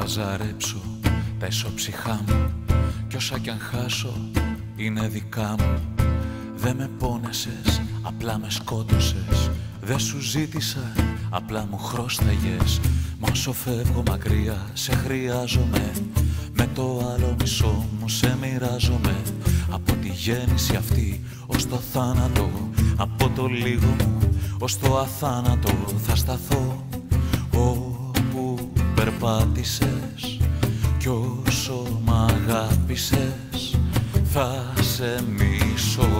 χαζαρέψω τα ισοψυχά μου κι όσα κι αν χάσω είναι δικά μου. Δε με πόνεσες, απλά με σκότωσες. Δε σου ζήτησα, απλά μου χρώσταγες. Μα όσο φεύγω μακριά σε χρειάζομαι. Με το άλλο μισό μου σε μοιράζομαι. Από τη γέννηση αυτή ως το θάνατο, από το λίγο μου ως το αθάνατο θα σταθώ. Όπου περπάτησες κι όσο μ' αγάπησες θα σε μισώ.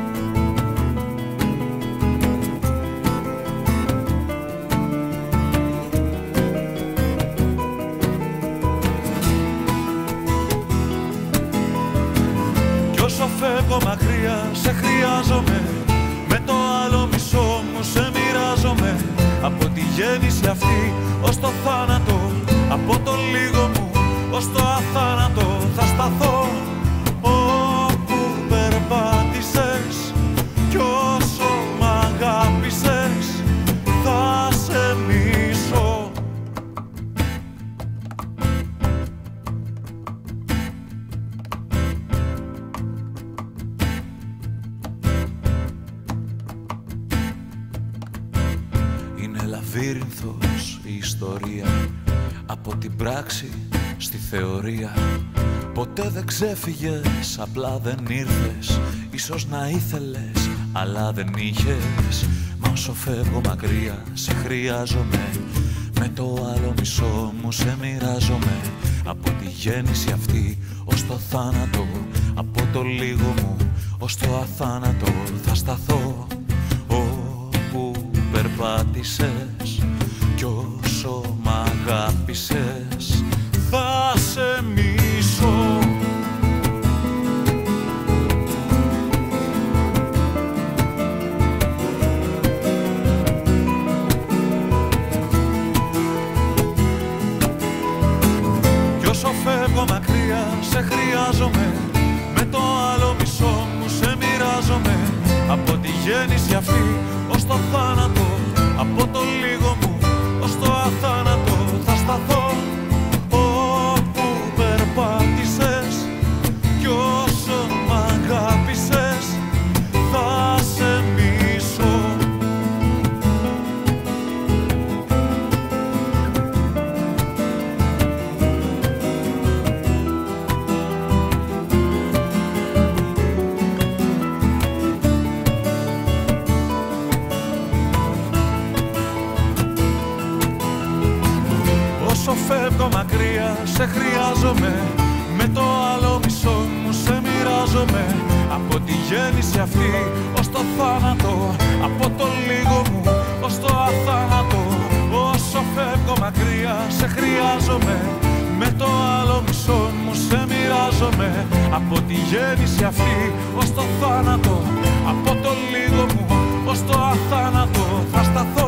Κι όσο φεύγω μακριά σε χρειάζομαι. Με το άλλο μισό μου σε μοιράζομαι. Από τη γέννηση αυτή ως το θάνατο, από το λίγο μου ως το αθάνατο θα σταθώ. Όπου περπάτησες κι όσο μ' αγάπησες θα σε μισώ. Είναι λαβύρινθος η ιστορία, από την πράξη στη θεωρία. Ποτέ δεν ξέφυγες, απλά δεν ήρθες. Ίσως να ήθελες, αλλά δεν είχες. Μα όσο φεύγω μακριά σε χρειάζομαι. Με το άλλο μισό μου σε μοιράζομαι. Από τη γέννηση αυτή ως το θάνατο, από το λίγο μου ως το αθάνατο θα σταθώ. Όπου περπάτησες κι όσο μ' αγάπησες θα σε μισώ. Κι όσο φεύγω μακριά σε χρειάζομαι. Με το άλλο μισό μου σε μοιράζομαι. Από τη γέννηση αυτή ως το θάνατο, από το λίγο μου ως το αθάνατο θα σταθώ. Όπου περπάτησες κι όσο μ' αγάπησες θα σε μισώ. Όσο φεύγω μακριά σε χρειάζομαι. Με το άλλο μισό μου σε μοιράζομαι. Από τη γέννηση αυτή ως το θάνατο, από το λίγο μου ως το αθάνατο. Όσο φεύγω μακριά σε χρειάζομαι. Με το άλλο μισό μου σε μοιράζομαι. Από τη γέννηση αυτή ως το θάνατο, από το λίγο μου ως το αθάνατο θα σταθώ.